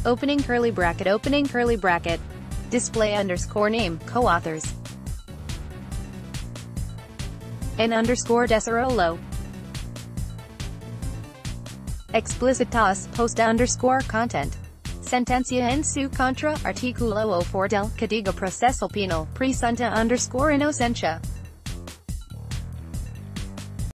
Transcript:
opening curly bracket, display underscore name, co-authors, N underscore Deserolo, explicitas, post underscore content, sentencia en su contra, artículo 4 del Código Procesal Penal, presunta underscore inocencia.